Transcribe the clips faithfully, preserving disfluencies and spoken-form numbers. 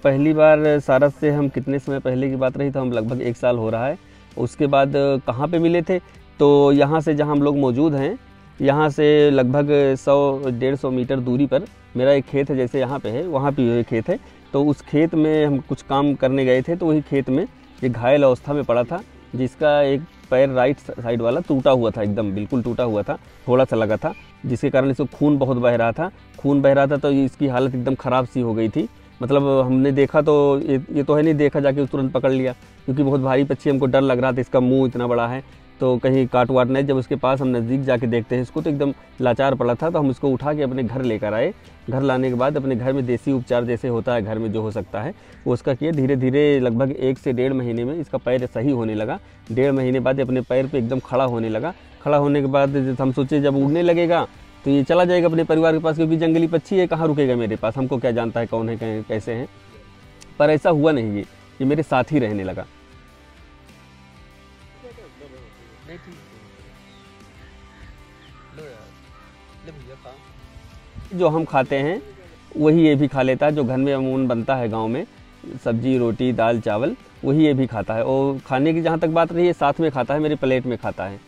पहली बार सारस से हम कितने समय पहले की बात रही, तो हम लगभग एक साल हो रहा है। उसके बाद कहाँ पे मिले थे, तो यहाँ से जहाँ हम लोग मौजूद हैं, यहाँ से लगभग सौ डेढ़ सौ मीटर दूरी पर मेरा एक खेत है, जैसे यहाँ पे है वहाँ पे एक खेत है। तो उस खेत में हम कुछ काम करने गए थे, तो वही खेत में एक घायल अवस्था में पड़ा था, जिसका एक पैर राइट साइड वाला टूटा हुआ था, एकदम बिल्कुल टूटा हुआ था, थोड़ा सा लगा था, जिसके कारण इसको खून बहुत बह रहा था खून बह रहा था तो इसकी हालत एकदम ख़राब सी हो गई थी। मतलब हमने देखा तो ये ये तो है नहीं, देखा जाके तुरंत पकड़ लिया, क्योंकि बहुत भारी पक्षी, हमको डर लग रहा था, इसका मुंह इतना बड़ा है तो कहीं काट वाट नहीं। जब उसके पास हम नज़दीक जाके देखते हैं इसको, तो एकदम लाचार पड़ा था। तो हम इसको उठा के अपने घर लेकर आए। घर लाने के बाद अपने घर में देसी उपचार जैसे होता है घर में जो हो सकता है वो उसका किए। धीरे धीरे लगभग एक से डेढ़ महीने में इसका पैर सही होने लगा। डेढ़ महीने बाद अपने पैर पे एकदम खड़ा होने लगा। खड़ा होने के बाद हम सोचे जब उड़ने लगेगा तो ये चला जाएगा अपने परिवार के पास, क्योंकि जंगली पक्षी है, कहाँ रुकेगा मेरे पास, हमको क्या जानता है कौन है कैसे हैं। पर ऐसा हुआ नहीं, ये ये मेरे साथ ही रहने लगा। जो हम खाते हैं वही ये भी खा लेता है, जो घर में अमूमन बनता है गांव में, सब्जी रोटी दाल चावल, वही ये भी खाता है। और खाने की जहाँ तक बात रही है, साथ में खाता है, मेरे प्लेट में खाता है।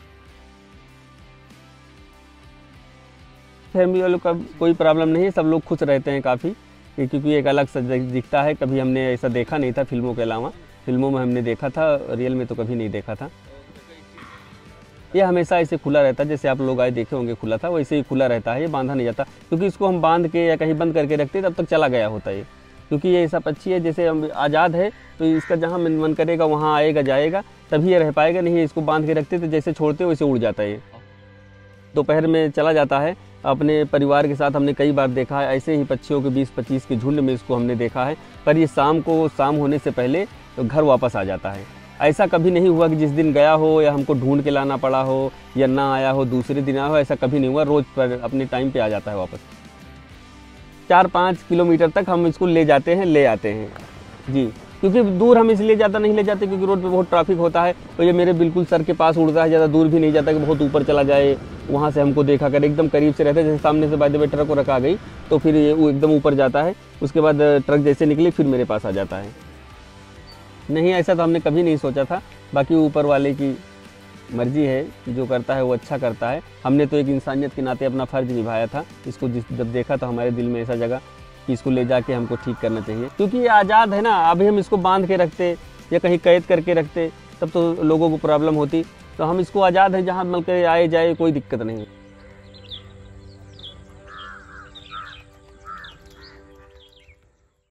फैमिली वालों का कोई प्रॉब्लम नहीं है, सब लोग खुश रहते हैं काफ़ी, क्योंकि एक अलग सा दिखता है। कभी हमने ऐसा देखा नहीं था फिल्मों के अलावा, फिल्मों में हमने देखा था, रियल में तो कभी नहीं देखा था। ये हमेशा ऐसे खुला रहता है, जैसे आप लोग आए देखे होंगे खुला था, वैसे ही खुला रहता है, ये बांधा नहीं जाता। क्योंकि इसको हम बांध के या कहीं बंद करके रखते तब तक चला गया होता है, क्योंकि ये ऐसा पक्षी है जैसे हम आज़ाद है, तो इसका जहाँ मन करेगा वहाँ आएगा जाएगा, तभी ये रह पाएगा। नहीं इसको बांध के रखते तो जैसे छोड़ते वैसे उड़ जाता है। दोपहर में चला जाता है अपने परिवार के साथ, हमने कई बार देखा है। ऐसे ही पक्षियों के बीस पच्चीस के झुंड में इसको हमने देखा है। पर ये शाम को शाम होने से पहले तो घर वापस आ जाता है। ऐसा कभी नहीं हुआ कि जिस दिन गया हो या हमको ढूंढ के लाना पड़ा हो या ना आया हो, दूसरे दिन आया हो, ऐसा कभी नहीं हुआ। रोज़ पर अपने टाइम पे आ जाता है वापस। चार पाँच किलोमीटर तक हम इसको ले जाते हैं, ले आते हैं जी। क्योंकि दूर हम इसलिए ज़्यादा नहीं ले जाते, क्योंकि रोड पे बहुत ट्रैफिक होता है। तो ये मेरे बिल्कुल सर के पास उड़ता है, ज़्यादा दूर भी नहीं जाता कि बहुत ऊपर चला जाए, वहाँ से हमको देखा कर। एकदम करीब से रहता है, जैसे सामने से बाय द वे ट्रक को रखा गई तो फिर ये वो एकदम ऊपर जाता है। उसके बाद ट्रक जैसे निकले फिर मेरे पास आ जाता है। नहीं, ऐसा तो हमने कभी नहीं सोचा था। बाकी ऊपर वाले की मर्जी है, जो करता है वो अच्छा करता है। हमने तो एक इंसानियत के नाते अपना फ़र्ज निभाया था। इसको जिस जब देखा तो हमारे दिल में ऐसा जगह कि इसको ले जाके हमको ठीक करना चाहिए, क्योंकि ये आज़ाद है ना। अभी हम इसको बांध के रखते या कहीं कैद करके रखते तब तो लोगों को प्रॉब्लम होती। तो हम इसको आज़ाद है, जहाँ मतलब आए जाए कोई दिक्कत नहीं।